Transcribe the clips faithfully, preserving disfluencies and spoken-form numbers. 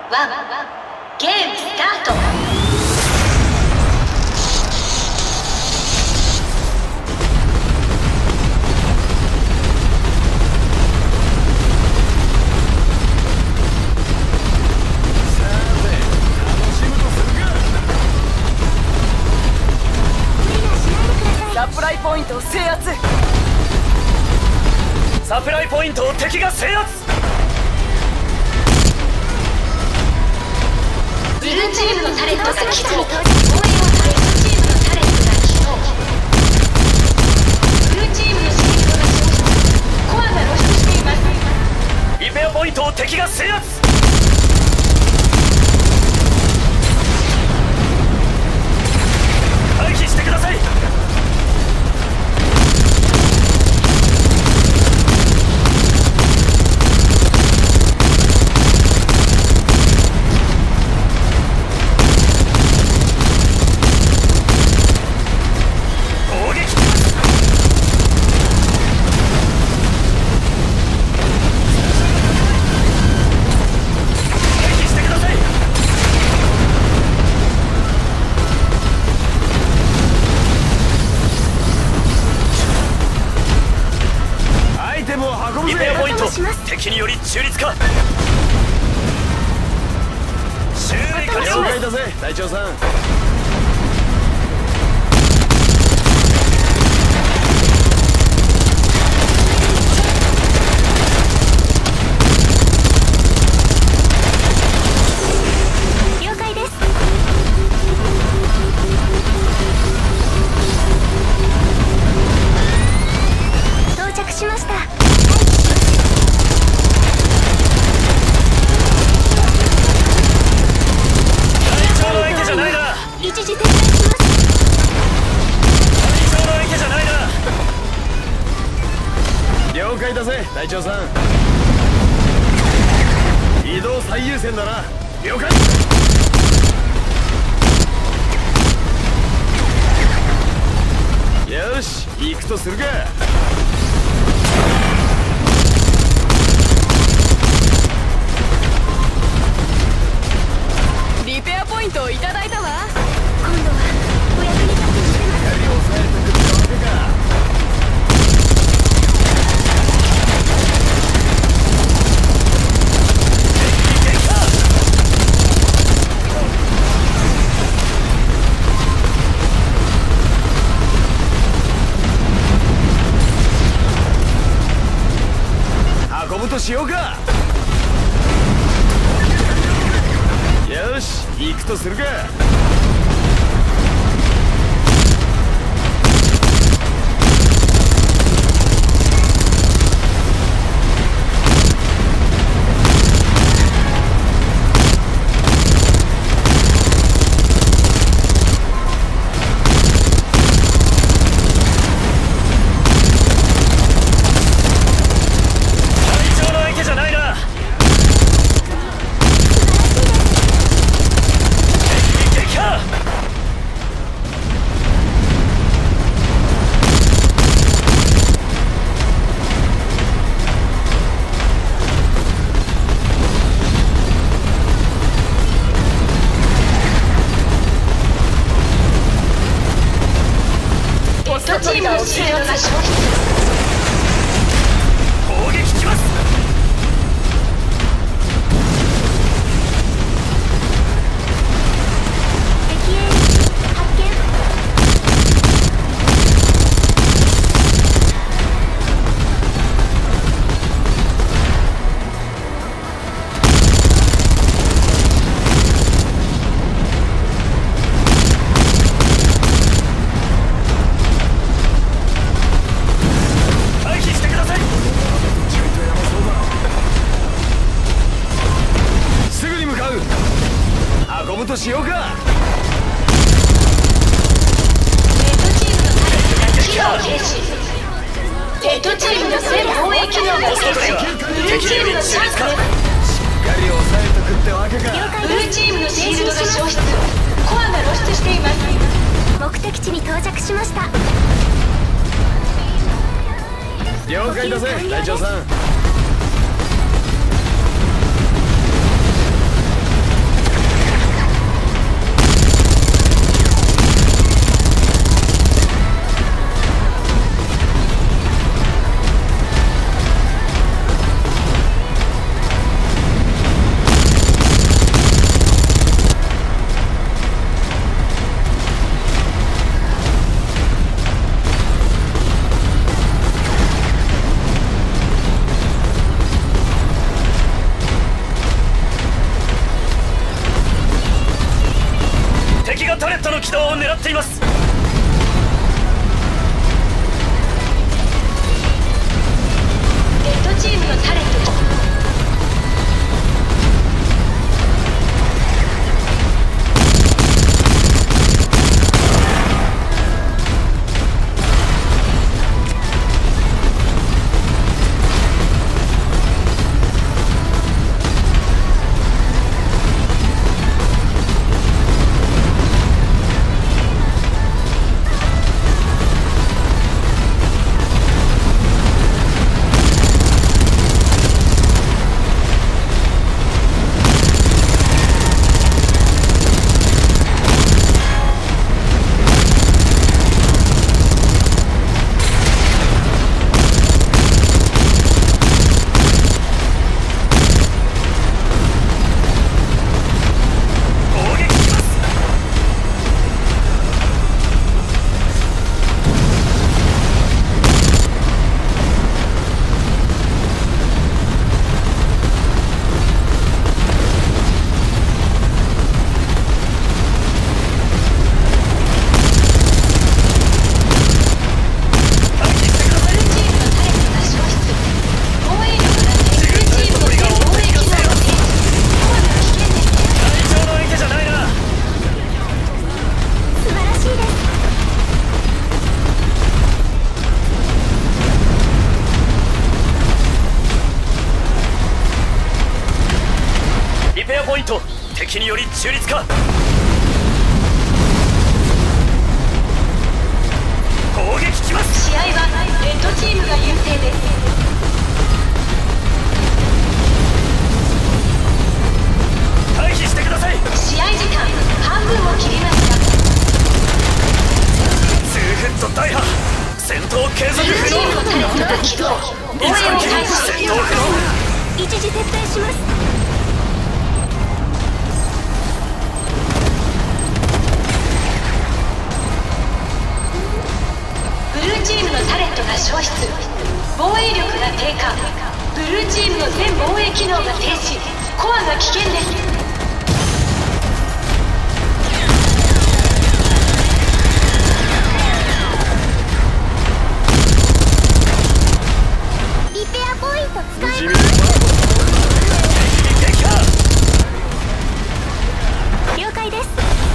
ワンゲームスタート。 サプライポイントを制圧。サプライポイントを敵が制圧。 ブルーチームのタレットが起動。防衛をタレットチームのタレットが起動。ブルーチームのシールドが消失。コアが露出しています。 リペアポイントを敵が制圧。回避してください。敵により中立化。修理完了。了解だぜ隊長さん。 了解です。到着しました。一時撤退します。 隊長の相手じゃないな。了解だぜ隊長さん。移動最優先だな。了解。よし行くとするか。リペアポイントをいただいたわ。 今度はお役に立てます。 光を抑えてくってわけか。運ぶとしようか。よし行くとするか。 チームのシールドが消失。 攻撃します。 敵エリア発見。 運ぶとしようか。 レッドチームの機能を停止。レッドチームの全防衛機能が停止。ブルーチームのシールド。しっかり抑えとくってわけか。 ブルーチームのシールドが消失。コアが露出しています。 目的地に到着しました。 了解だぜ隊長さん。 がタレットの軌道を狙っています。 レッドチームのタレットがポイント、敵により中立化。攻撃きます。 試合はレッドチームが優勢です。 退避してください。 試合時間半分を切りました。 ツーフット大破、戦闘継続不能。 ブルーチームのタレットが起動、防衛を開始。 戦闘不能。 一時撤退します。 ブルーチームのタレットが消失、防衛力が低下。ブルーチームの全防衛機能が停止、コアが危険です。 リペアポイント使います。了解です。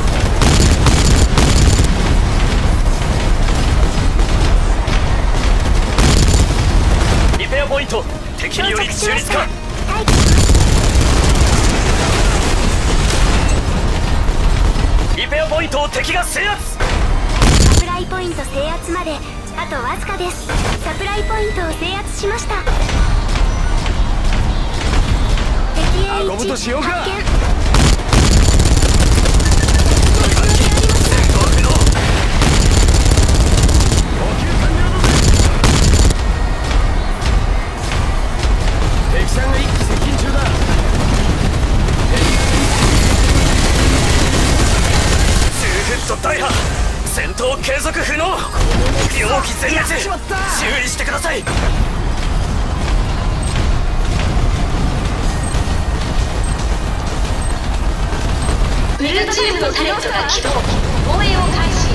リペアポイント、敵により中立化。リペアポイントを敵が制圧。 サプライポイント制圧まであとわずかです。サプライポイントを制圧しました。敵 エーいち 発見。 敵さんが一気接近中だ。ツーフット大破、戦闘継続不能。両機全滅、注意してください。 ブルーチームのタレットが起動、防衛を開始。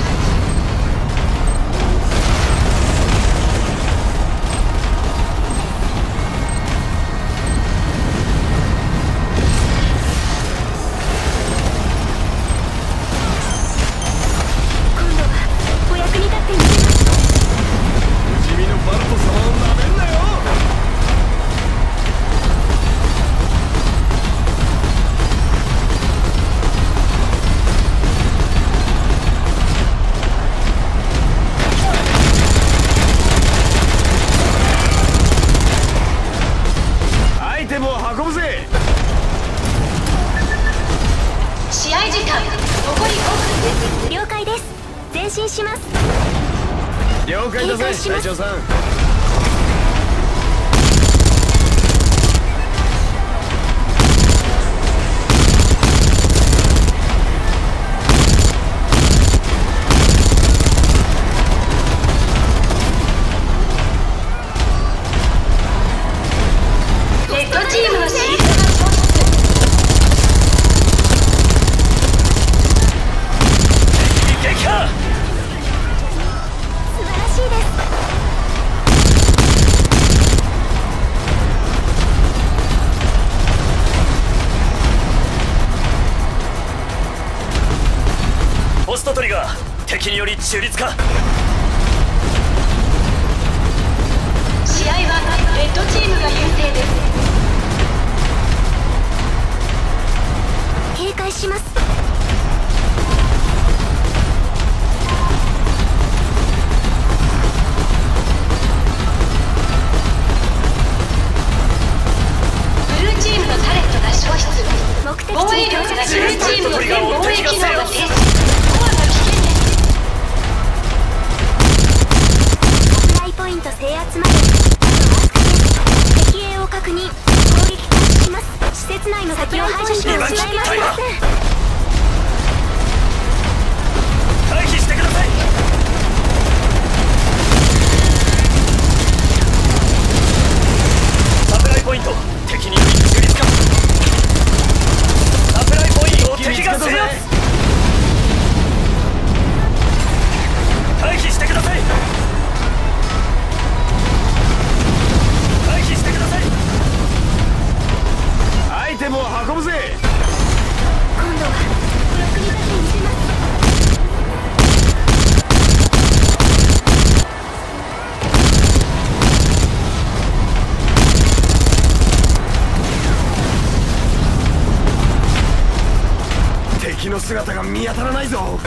試合時間残りごふんです。 了解です。前進します。 了解だぜ、隊長さん。 レッドチームのシールドが消失。 トトリガー敵により中立化。 試合はレッドチームが優勢です。 警戒します。 ブルーチームのタレットが消失。 目的地防衛に到力がブル着しました。 ーチームの全防衛機能が停止。コアが危険です。 サプライポイント制圧まであとわずかです。敵影を確認。攻撃開始します。施設内の敵を排除して失いません。 回避してください。サプライポイント敵により中立化。サプライポイントを敵が制圧。回避してください。回避してください。アイテムを運ぶぜ。 今度は役に立ってみせます。 敵の姿が見当たらないぞ。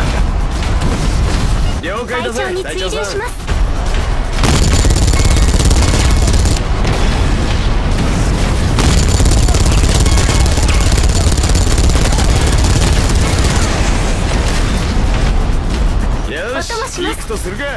了解だぜ。 隊長に追従します。 よし、行くとするか。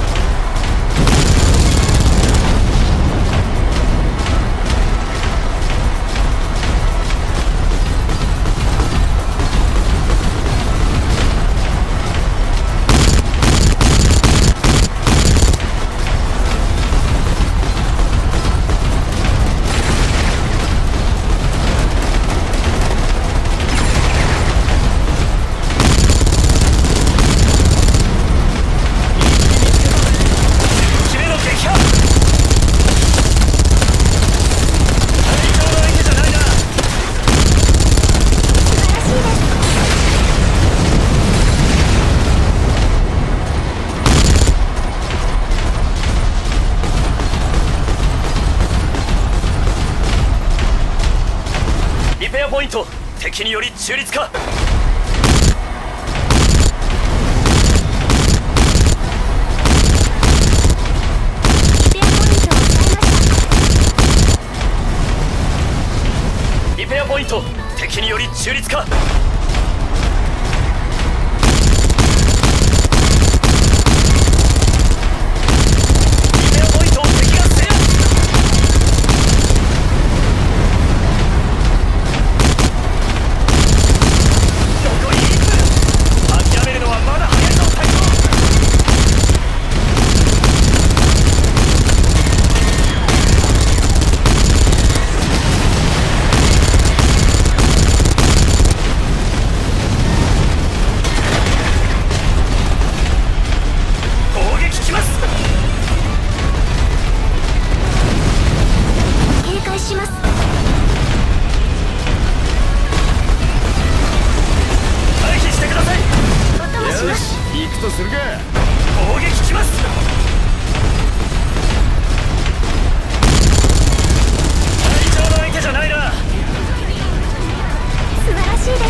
リペアポイント敵により中立化。 リペアポイントを抑えました。 リペアポイント敵により中立化。リペアポイントを敵が制圧。残りいっぷん。諦めるのはまだ早いぞ隊長。とするか。攻撃します。隊長の相手じゃないな。 素晴らしいです。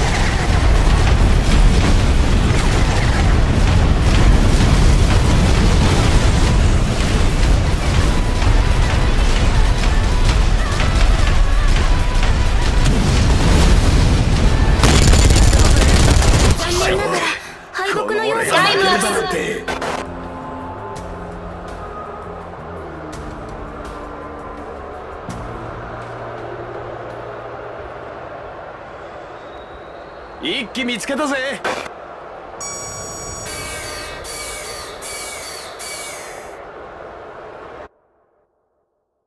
残念ながら敗北の様子。 タイムアップ。 一機見つけたぜ。